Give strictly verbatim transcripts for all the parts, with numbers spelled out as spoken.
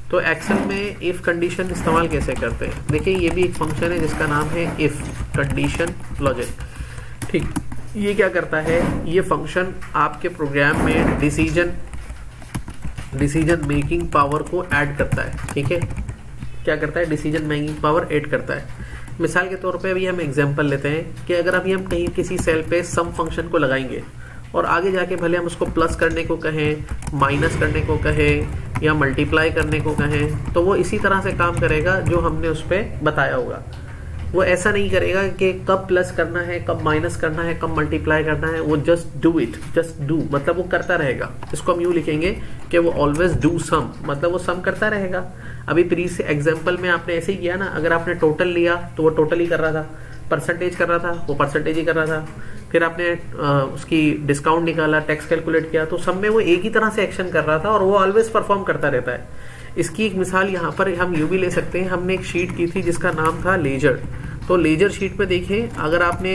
तो एक्सेल में if condition इस्तेमाल कैसे करते हैं, देखिए ये भी एक फंक्शन है जिसका नाम है इफ कंडीशन लॉजिक। ठीक, ये क्या करता है, ये फंक्शन आपके प्रोग्राम में डिसीजन डिसीजन मेकिंग पावर को ऐड करता है। ठीक है, क्या करता है, डिसीजन मेकिंग पावर ऐड करता है। मिसाल के तौर पे अभी हम एग्जांपल लेते हैं कि अगर अभी हम कहीं किसी सेल पे सम फंक्शन को लगाएंगे और आगे जाके भले हम उसको प्लस करने को कहें, माइनस करने को कहें या मल्टीप्लाई करने को कहें, तो वो इसी तरह से काम करेगा जो हमने उस पर बताया होगा। वो ऐसा नहीं करेगा कि कब प्लस करना है, कब माइनस करना है, कब मल्टीप्लाई करना है, वो just do it, just do, मतलब वो करता रहेगा। इसको हम यूँ लिखेंगे कि वो ऑलवेज डू सम, मतलब वो सम करता रहेगा। अभी प्रीवियस एग्जांपल में आपने ऐसे ही किया ना, अगर आपने टोटल लिया तो वो टोटल ही कर रहा था, परसेंटेज कर रहा था वो परसेंटेज ही कर रहा था, फिर आपने आ, उसकी डिस्काउंट निकाला, टैक्स कैलकुलेट किया, तो सब में वो एक ही तरह से एक्शन कर रहा था और वो ऑलवेज परफॉर्म करता रहता है। इसकी एक मिसाल यहाँ पर हम यूँ भी ले सकते हैं, हमने एक शीट की थी जिसका नाम था लेजर। तो लेजर शीट पे देखें, अगर आपने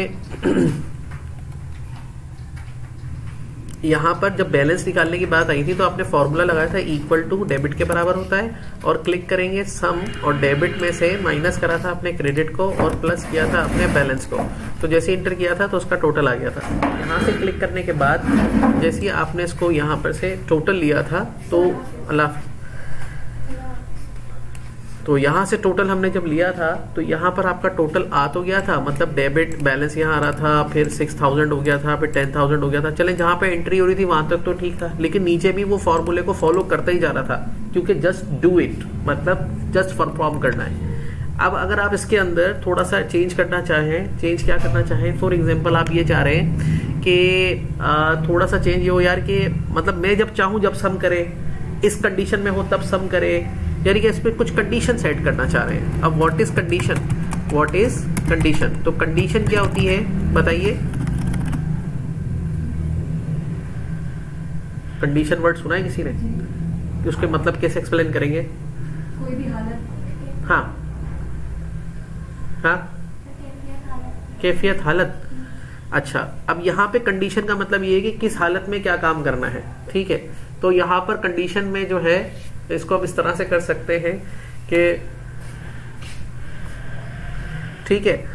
यहाँ पर जब बैलेंस निकालने की बात आई थी तो आपने फॉर्मूला लगाया था इक्वल टू डेबिट के बराबर होता है, और क्लिक करेंगे सम, और डेबिट में से माइनस करा था अपने क्रेडिट को और प्लस किया था अपने बैलेंस को। तो जैसे इंटर किया था तो उसका टोटल आ गया था। यहाँ से क्लिक करने के बाद जैसे ही आपने इसको यहाँ पर से टोटल लिया था तो अल्लाह तो यहाँ से टोटल हमने जब लिया था तो यहाँ पर आपका टोटल आ तो गया था, मतलब डेबिट बैलेंस यहाँ आ रहा था, फिर सिक्स थाउजेंड हो गया था, फिर टेन थाउजेंड हो गया था। चलें, जहाँ पे एंट्री हो रही थी वहां तक तो ठीक था, लेकिन नीचे भी वो फॉर्मूले को फॉलो करता ही जा रहा था, क्योंकि जस्ट डू इट, मतलब जस्ट परफॉर्म करना है। अब अगर आप इसके अंदर थोड़ा सा चेंज करना चाहें, चेंज क्या करना चाहें, फॉर एग्जाम्पल आप ये चाह रहे हैं कि थोड़ा सा चेंज ये हो यार कि मतलब मैं जब चाहूँ जब सम करे, इस कंडीशन में हो तब सम करे, यानी कि इस पे कुछ कंडीशन सेट करना चाह रहे हैं। अब what is condition, what is condition, तो कंडीशन क्या होती है बताइए। कंडीशन वर्ड सुना है किसी ने, कि उसके मतलब कैसे एक्सप्लेन करेंगे? कोई भी हालत। हाँ हाँ, कैफियत, हालत। अच्छा, अब यहाँ पे कंडीशन का मतलब ये है कि किस हालत में क्या काम करना है। ठीक है, तो यहाँ पर कंडीशन में जो है इसको हम इस तरह से कर सकते हैं कि ठीक है,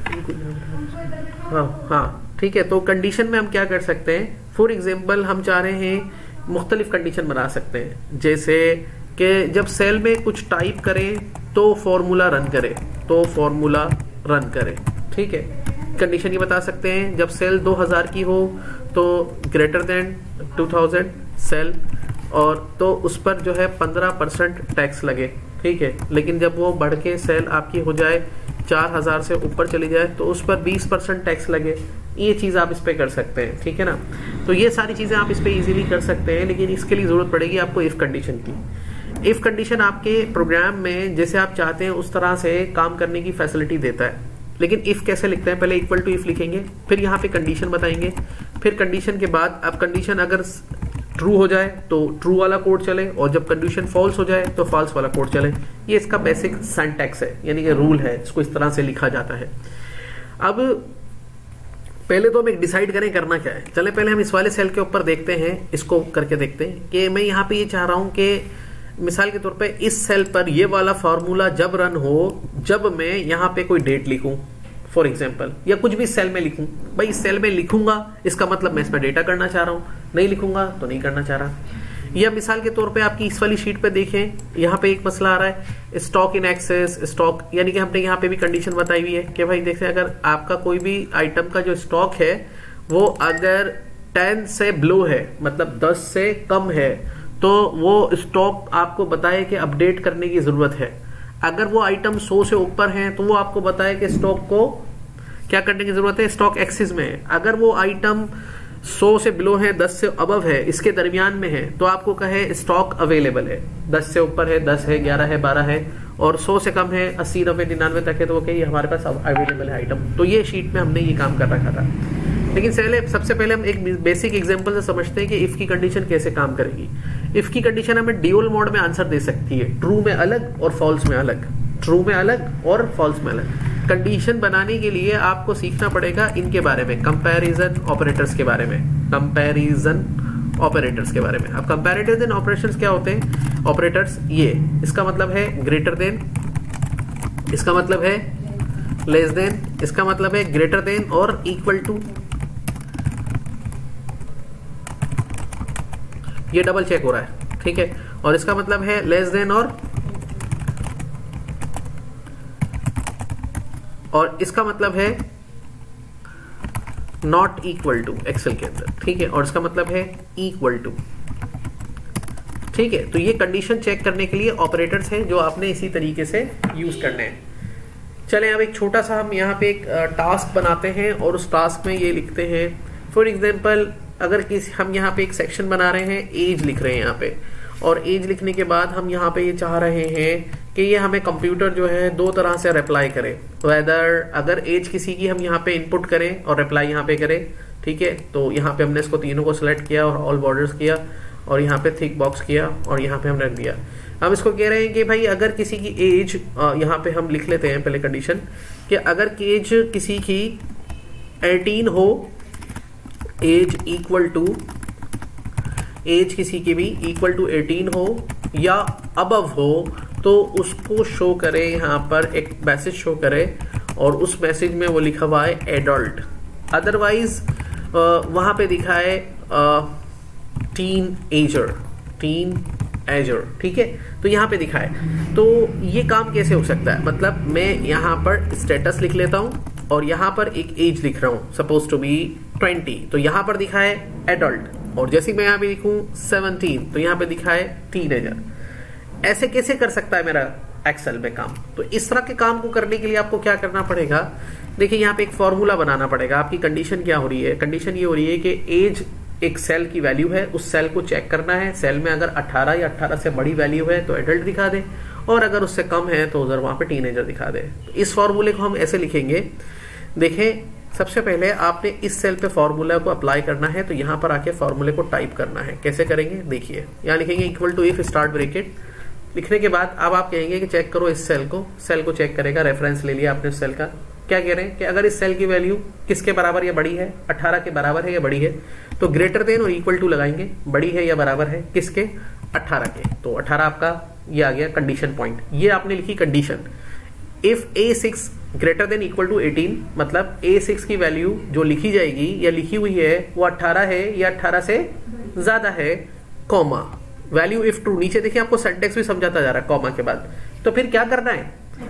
हाँ हाँ ठीक है, तो कंडीशन में हम क्या कर सकते हैं, फॉर एग्जांपल हम चाह रहे हैं मुख्तलिफ कंडीशन बना सकते हैं, जैसे कि जब सेल में कुछ टाइप करें तो फॉर्मूला रन करे, तो फॉर्मूला रन करे। ठीक है, कंडीशन ये बता सकते हैं जब सेल दो हज़ार की हो तो greater than two thousand cell, और तो उस पर जो है पंद्रह परसेंट टैक्स लगे। ठीक है, लेकिन जब वो बढ़ के सेल आपकी हो जाए चार हजार से ऊपर चली जाए तो उस पर बीस परसेंट टैक्स लगे। ये चीज़ आप इस पे कर सकते हैं। ठीक है ना, तो ये सारी चीज़ें आप इस पे इजीली कर सकते हैं, लेकिन इसके लिए ज़रूरत पड़ेगी आपको इफ़ कंडीशन की। इफ़ कंडीशन आपके प्रोग्राम में जैसे आप चाहते हैं उस तरह से काम करने की फैसिलिटी देता है। लेकिन इफ़ कैसे लिखते हैं, पहले इक्वल टू इफ़ लिखेंगे, फिर यहाँ पे कंडीशन बताएंगे, फिर कंडीशन के बाद अब कंडीशन अगर ट्रू हो जाए तो ट्रू वाला कोड चले, और जब कंडीशन फॉल्स हो जाए तो फॉल्स वाला कोड चले। ये इसका बेसिक सिंटैक्स है, यानी कि रूल है, इसको इस तरह से लिखा जाता है। अब पहले तो हम एक डिसाइड करें करना क्या है। चले पहले हम इस वाले सेल के ऊपर देखते हैं, इसको करके देखते हैं कि मैं यहाँ पे ये चाह रहा हूं कि मिसाल के तौर पे इस सेल पर ये वाला फॉर्मूला जब रन हो, जब मैं यहाँ पे कोई डेट लिखूं फॉर एग्जाम्पल, या कुछ भी सेल में लिखूं, भाई इस सेल में लिखूंगा इसका मतलब मैं इसमें डेटा करना चाह रहा हूं, नहीं लिखूंगा तो नहीं करना चाह रहा। या मिसाल के तौर पे आपकी इस वाली शीट पे देखें, यहाँ पे एक मसला आ रहा है स्टॉक इन एक्सेस स्टॉक, यानी कि हमने यहाँ पे भी कंडीशन बताई हुई है कि भाई देखते अगर आपका कोई भी आइटम का जो स्टॉक है वो अगर टेन से बिलो है, मतलब दस से कम है, तो वो स्टॉक आपको बताए कि अपडेट करने की जरूरत है। अगर वो आइटम सौ से ऊपर है तो वो आपको बताए कि स्टॉक को क्या करने की जरूरत है, स्टॉक एक्सिस में है। अगर वो आइटम सौ से बिलो है, दस से अबव है, इसके दरमियान में है, तो आपको कहे स्टॉक अवेलेबल है। दस से ऊपर है, दस है, ग्यारह है, बारह है, और सौ से कम है, अस्सी नब्बे निन्यानवे तक है, तो वो कहे हमारे पास अवेलेबल है आइटम। तो ये शीट में हमने ये काम कर रखा था। लेकिन पहले सबसे पहले हम एक बेसिक एग्जांपल से समझते हैं कि इफ की कंडीशन कैसे काम करेगी। इफ की कंडीशन हमें ड्यूअल मोड में आंसर दे सकती है, ट्रू में अलग और फॉल्स में अलग, ट्रू में अलग और फॉल्स में अलग। कंडीशन बनाने के लिए आपको सीखना पड़ेगा इनके बारे में, कंपैरिजन ऑपरेटर्स के बारे में, कंपैरिजन ऑपरेटर्स के बारे में। अब कंपैरेटिव देन ऑपरेशंस क्या होते हैं? ऑपरेटर्स ये, इसका मतलब है ग्रेटर देन, इसका मतलब है लेस देन, इसका मतलब है ग्रेटर देन और इक्वल टू। ये डबल चेक हो रहा है, ठीक है। और इसका मतलब है लेस देन और और इसका मतलब है नॉट इक्वल टू एक्सेल के अंदर, ठीक है। और इसका मतलब है इक्वल टू, ठीक है। तो ये कंडीशन चेक करने के लिए ऑपरेटर्स हैं जो आपने इसी तरीके से यूज करने हैं। चलें अब एक छोटा सा हम यहाँ पे एक टास्क बनाते हैं और उस टास्क में ये लिखते हैं, फॉर एग्जांपल अगर किसी हम यहाँ पे एक सेक्शन बना रहे हैं, एज लिख रहे हैं यहाँ पे, और एज लिखने के बाद हम यहाँ पे ये चाह रहे हैं कि ये हमें कंप्यूटर जो है दो तरह से रिप्लाई करे, वेदर अगर एज किसी की हम यहाँ पे इनपुट करें और रिप्लाई यहाँ पे करें, ठीक है। तो यहाँ पे हमने इसको तीनों को सिलेक्ट किया और ऑल बॉर्डर्स किया और यहाँ पे थिक बॉक्स किया और यहाँ पे हमने रख दिया। हम इसको कह रहे हैं कि भाई अगर किसी की एज, यहाँ पे हम लिख लेते हैं पहले कंडीशन कि अगर एज किसी की अठारह हो, एज इक्वल टू एज किसी की भी इक्वल टू अठारह हो या अबव हो तो उसको शो करे, यहाँ पर एक मैसेज शो करे और उस मैसेज में वो लिखा हुआ है एडल्ट। अदरवाइज वहां पे दिखाए टीन एजर, टीन एजर, ठीक है। तो यहाँ पे दिखाए, तो ये काम कैसे हो सकता है? मतलब मैं यहाँ पर स्टेटस लिख लेता हूँ और यहाँ पर एक एज लिख रहा हूँ, सपोज टू बी ट्वेंटी, तो यहाँ पर दिखाए एडल्ट, और जैसे मैं यहाँ पे लिखूं सेवनटीन तो यहाँ पे दिखाए टीनेजर। ऐसे कैसे कर सकता है मेरा एक्सेल में काम? तो इस तरह के काम को करने के लिए आपको क्या करना पड़ेगा? देखिए यहाँ पे एक फॉर्मूला बनाना पड़ेगा। आपकी कंडीशन क्या हो रही है? कंडीशन ये हो रही है कि एज एक सेल की वैल्यू है, उस सेल को चेक करना है। सेल में अगर अठारह या अठारह से बड़ी वैल्यू है तो एडल्ट दिखा दे, और अगर उससे कम है तो उधर वहां पे टीनेजर दिखा दे। तो इस फॉर्मूले को हम ऐसे लिखेंगे, देखें सबसे पहले आपने इस सेल पे फॉर्मूला को अप्लाई करना है, तो यहाँ पर आके फॉर्मूले को टाइप करना है। कैसे करेंगे? देखिए यहाँ लिखेंगे equal to if start bracket, लिखने के बाद अब आप कहेंगे कि चेक करो इस सेल को। सेल को चेक करेगा, रेफरेंस ले लिया आपने उस सेल का। क्या कह रहे हैं कि अगर इस सेल की वैल्यू किसके बराबर या बड़ी है, अठारह के बराबर है या बड़ी है, तो ग्रेटर देन और इक्वल टू लगाएंगे, बड़ी है या बराबर है किसके, अठारह के। तो अठारह आपका ये आ गया कंडीशन पॉइंट। ये आपने लिखी condition. If A six greater than equal to eighteen, मतलब ए सिक्स की वैल्यू जो लिखी जाएगी या लिखी हुई है वो अठारह है या अठारह से ज्यादा है, कॉमा वैल्यू इफ ट्रू। नीचे देखिए आपको सेंटेक्स भी समझाता जा रहा है कॉमा के बाद। तो फिर क्या करना है?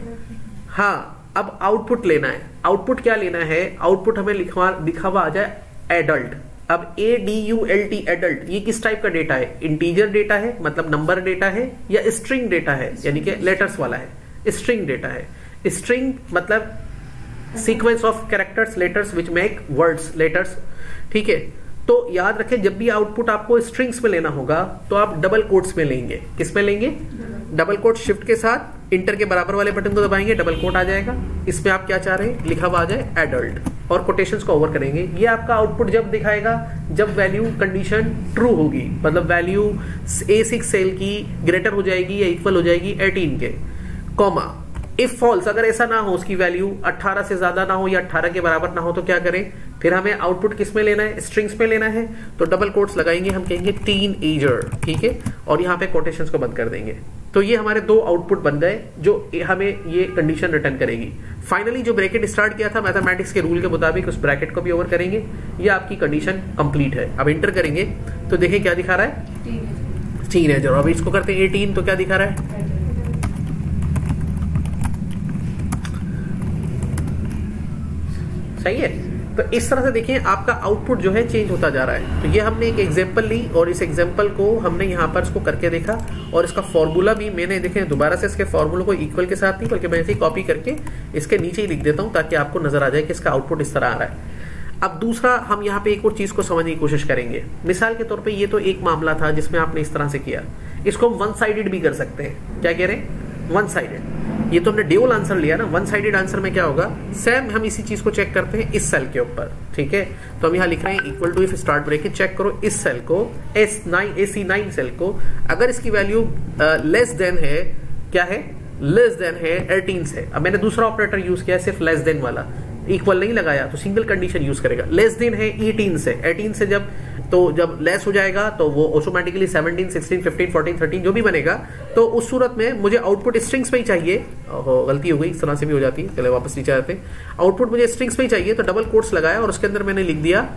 हाँ, अब आउटपुट लेना है। आउटपुट क्या लेना है? आउटपुट हमें लिखवा लिखा हुआ आ जाए एडल्ट। अब A D U L T adult, ये किस टाइप का डेटा है? इंटीजर डेटा है, मतलब नंबर डेटा है, या स्ट्रिंग डेटा है, यानी कि लेटर्स वाला है? स्ट्रिंग डेटा है। स्ट्रिंग मतलब sequence of characters, letters which make words, letters, ठीक है। तो याद रखें जब भी आउटपुट आपको स्ट्रिंग्स में लेना होगा तो आप डबल कोट्स में लेंगे। किस में लेंगे? Double coat. शिफ्ट के साथ इंटर के बराबर वाले बटन को दबाएंगे, डबल कोट आ जाएगा। इसमें आप क्या चाह रहे हैं? लिखा हुआ आ जाए एडल्ट, और कोटेशंस को ओवर करेंगे। ये आपका आउटपुट जब दिखाएगा जब वैल्यू कंडीशन ट्रू होगी, मतलब वैल्यू ए सिक्स सेल की ग्रेटर हो जाएगी या इक्वल हो जाएगी एटीन के, कॉमा। इफ फॉल्स, अगर ऐसा ना हो, उसकी वैल्यू अठारह से ज्यादा ना हो या अठारह के बराबर ना हो, तो क्या करें? फिर हमें आउटपुट किस में लेना है? स्ट्रिंग्स में लेना है। तो डबल कोट्स लगाएंगे, हम कहेंगे टीन एजर, ठीक है, और यहाँ पे कोटेशंस को बंद कर देंगे। तो ये हमारे दो आउटपुट बन गए जो हमें ये कंडीशन रिटर्न करेगी। फाइनली जो ब्रैकेट स्टार्ट किया था मैथमेटिक्स के रूल के मुताबिक, उस ब्रैकेट को भी ओवर करेंगे। ये आपकी कंडीशन कंप्लीट है। अब इंटर करेंगे तो देखिए क्या दिखा रहा है? Teenager. अब इसको करते हैं एटीन, तो क्या दिखा रहा है? सही है। तो इस तरह से देखिए आपका आउटपुट जो है चेंज होता जा रहा है। तो ये हमने एक एग्जांपल ली और इस एग्जांपल को हमने यहाँ पर इसको करके देखा, और इसका फॉर्मूला भी मैंने देखे दोबारा से इसके फॉर्मूले को इक्वल के साथ नहीं बल्कि मैं ऐसे ही कॉपी करके इसके नीचे ही लिख देता हूँ ताकि आपको नजर आ जाए कि इसका आउटपुट इस तरह आ रहा है। अब दूसरा हम यहाँ पे एक और चीज को समझने की कोशिश करेंगे। मिसाल के तौर पर ये तो एक मामला था जिसमें आपने इस तरह से किया, इसको हम वन साइडेड भी कर सकते हैं। क्या कह रहे हैं? One sided. ये तो हमने ड्यूल आंसर लिया ना। वन साइडेड आंसर में क्या होगा? सेम हम इसी चीज को चेक करते हैं इस सेल के ऊपर, ठीक है। तो हम यहाँ लिख रहे हैं equal to if start bracket, check करो इस सेल को, S nine A C nine cell को, अगर इसकी वैल्यू लेस देन है, क्या है? लेस देन है एटीन से। अब मैंने दूसरा ऑपरेटर यूज किया सिर्फ लेस देन वाला, इक्वल नहीं लगाया, तो सिंगल कंडीशन यूज करेगा। लेस देन है एटीन से, एटीन से जब तो जब लेस हो जाएगा तो वो automatically seventeen, sixteen, fifteen, fourteen, thirteen जो भी बनेगा, तो उस सूरत में मुझे आउटपुट स्ट्रिंग्स में ही चाहिए। गलती हो गई, इस तरह से भी हो जाती है, चले वापस नीचे आते हैं। आउटपुट मुझे स्ट्रिंग्स में ही चाहिए, तो डबल कोट्स लगाया और उसके अंदर मैंने लिख दिया,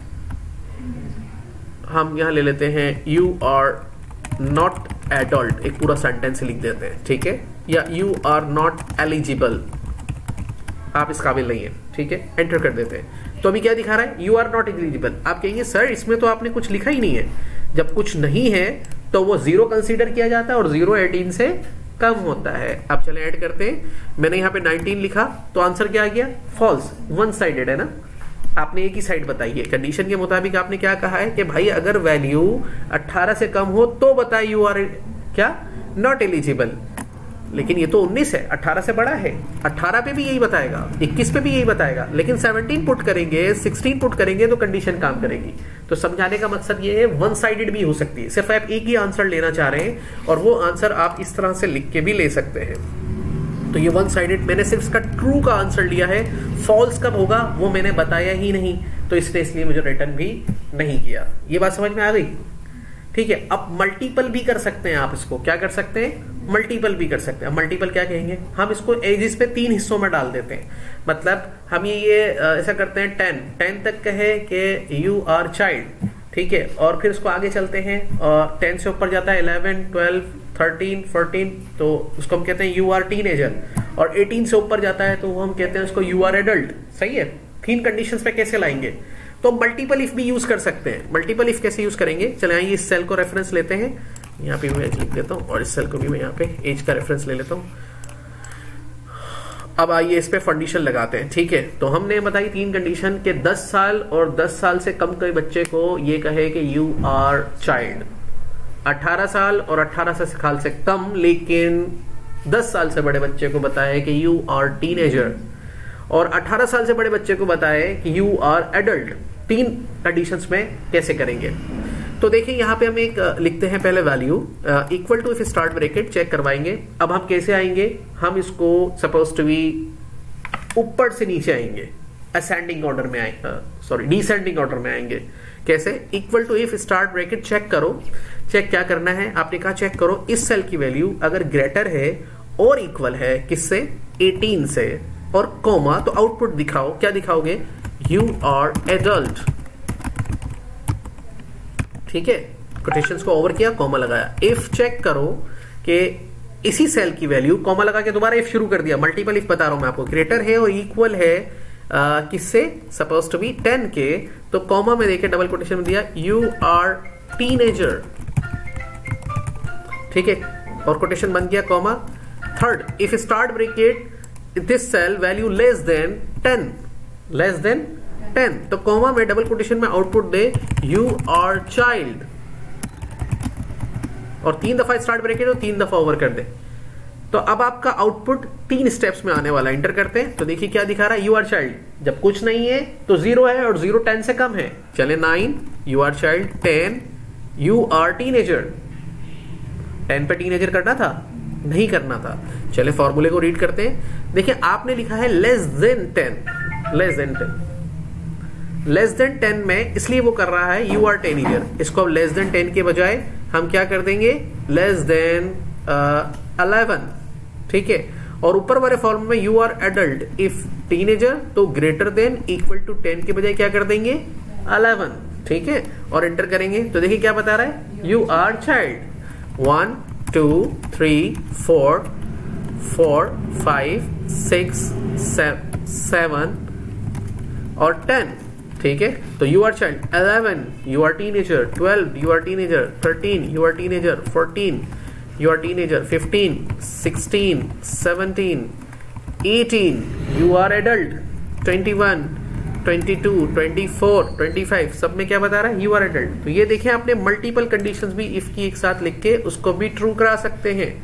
हम यहां ले लेते हैं यू आर नॉट एडल्ट, एक पूरा सेंटेंस लिख देते हैं, ठीक है, या यू आर नॉट एलिजिबल, आप इस काबिल नहीं है, ठीक है, एंटर कर देते हैं। तो अभी क्या दिखा रहा है, यू आर नॉट एलिजिबल। आप कहेंगे सर इसमें तो आपने कुछ लिखा ही नहीं है। जब कुछ नहीं है तो वो जीरो कंसीडर किया जाता है और जीरो एटीन से कम होता है। अब चले ऐड करते हैं। मैंने यहाँ पे नाइनटीन लिखा तो आंसर क्या आ गया, फॉल्स, वन साइडेड है ना, आपने एक ही साइड बताई है। कंडीशन के मुताबिक आपने क्या कहा है कि भाई अगर वैल्यू अठारह से कम हो तो बताए यू आर क्या नॉट एलिजिबल। लेकिन ये तो उन्नीस है, अठारह से बड़ा है, अठारह पे भी यही बताएगा, इक्कीस पे भी यही बताएगा, लेकिन सेवनटीन पुट करेंगे, सिक्सटीन पुट करेंगे तो कंडीशन काम करेगी। तो समझाने का मकसद ये है, वन साइडेड भी हो सकती है, सिर्फ आप एक ही आंसर लेना चाह रहे हैं और वो आंसर आप इस तरह से लिख के भी ले सकते हैं। तो ये वन साइडेड, मैंने सिर्फ इसका ट्रू का आंसर लिया है, फॉल्स कब होगा वो मैंने बताया ही नहीं, तो इसने इसलिए मुझे रिटर्न भी नहीं किया। ये बात समझ में आ गई, ठीक है। अब मल्टीपल भी कर सकते हैं आप इसको, क्या कर सकते हैं, मल्टीपल भी कर सकते हैं। मल्टीपल क्या कहेंगे, हम इसको एजिस पे तीन हिस्सों में डाल देते हैं। मतलब हम ये ये ऐसा करते हैं, टेन टेन तक कहे कि यू आर चाइल्ड, ठीक है, और फिर इसको आगे चलते हैं और टेन से ऊपर जाता है इलेवन, ट्वेल्व, थर्टीन, फोर्टीन, तो उसको हम कहते हैं यू आर टीनेजर, और एटीन से ऊपर जाता है तो वो हम कहते हैं उसको यू आर एडल्ट। सही है। तीन कंडीशंस पे कैसे लाएंगे, तो मल्टीपल इफ भी यूज कर सकते हैं। मल्टीपल इफ कैसे यूज करेंगे, चले आइए इस सेल को रेफरेंस लेते हैं, यहाँ पे मैं एज लिख देता हूँ और इस सेल को भी मैं यहाँ पे एज का रेफरेंस ले लेता हूँ। अब आइए इस पे कंडीशन लगाते हैं, ठीक है। तो हमने बताई तीन कंडीशन के दस साल और दस साल से कम के बच्चे को ये कहे कि यू आर चाइल्ड, अठारह साल और अठारह साल से कम लेकिन दस साल से बड़े बच्चे को बताए कि यू आर टीनेजर, और अठारह साल से बड़े बच्चे को बताए कि यू आर एडल्ट। तीन कंडीशंस में कैसे करेंगे, तो देखिए यहाँ पे हम एक लिखते हैं पहले value equal to, if start bracket check करवाएंगे। अब हम कैसे आएंगे, हम इसको सपोज टू बी ऊपर से नीचे आएंगे, असेंडिंग ऑर्डर में आएंगे, सॉरी डिसेंडिंग ऑर्डर में आएंगे। कैसे, equal to if start bracket check करो। चेक क्या करना है, आपने कहा चेक करो इस सेल की वैल्यू अगर ग्रेटर है और इक्वल है किससे, एटीन से, और कोमा, तो आउटपुट दिखाओ। क्या दिखाओगे, यू आर एडल्ट, ठीक है। कोटेशंस को ओवर किया, कॉमा लगाया। इफ चेक करो कि इसी सेल की वैल्यू, कॉमा लगा के दोबारा इफ शुरू कर दिया, मल्टीपल इफ बता रहा हूं मैं आपको, ग्रेटर है और इक्वल है आ, किससे, सपोज टू बी टेन के, तो कॉमा में देखे डबल कोटेशन में दिया यू आर टीनेजर, ठीक है, और कोटेशन बन गया comma. Third, if start bracket this cell value less than ten, less than ten, तो कॉमा में डबल कोटेशन में आउटपुट दे यू आर चाइल्ड, और तीन दफा स्टार्ट ब्रैकेट और तीन दफा ओवर कर दे। तो अब आपका आउटपुट तीन स्टेप्स में आने वाला, इंटर करते हैं तो देखिए क्या दिखा रहा है, यू आर चाइल्ड। जब कुछ नहीं है तो जीरो है और जीरो टेन से कम है, चले nine you are child, ten you are teenager. Ten पे टीनेजर करना था, नहीं करना था। चले फॉर्मूले को रीड करते हैं। देखिए आपने लिखा है less than ten, less than ten, less than ten में इसलिए वो कर रहा है यू आर टीनेजर। इसको अब लेस देन टेन के बजाय हम क्या कर देंगे, लेस देन इलेवन, ठीक है। और ऊपर वाले फॉर्म में you are adult, if teenager तो greater than equal to ten के बजाय क्या कर देंगे, इलेवन, ठीक है, और एंटर करेंगे तो देखिए क्या बता रहा है, you are child. One two three four four five six seven और टेन, ठीक है। तो you are child, eleven you are teenager, twelve you are teenager, thirteen you are teenager, fourteen you are teenager, fifteen, sixteen, seventeen, eighteen you are adult, twenty one, twenty two, twenty four, twenty five, सब में क्या बता रहा है, you are adult. तो ये देखें आपने मल्टीपल कंडीशंस भी इफ की एक साथ लिख के उसको भी ट्रू करा सकते हैं,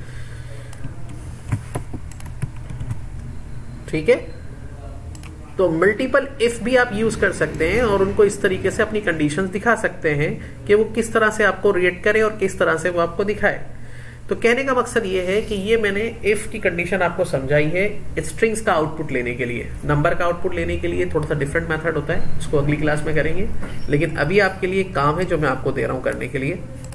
ठीक है। तो मल्टीपल इफ भी आप यूज कर सकते हैं और उनको इस तरीके से अपनी कंडीशंस दिखा सकते हैं कि वो किस तरह से आपको रिएक्ट करे और किस तरह से वो आपको दिखाए। तो कहने का मकसद ये है कि ये मैंने इफ की कंडीशन आपको समझाई है स्ट्रिंग्स का आउटपुट लेने के लिए। नंबर का आउटपुट लेने के लिए थोड़ा सा डिफरेंट मेथड होता है, उसको अगली क्लास में करेंगे, लेकिन अभी आपके लिए काम है जो मैं आपको दे रहा हूं करने के लिए।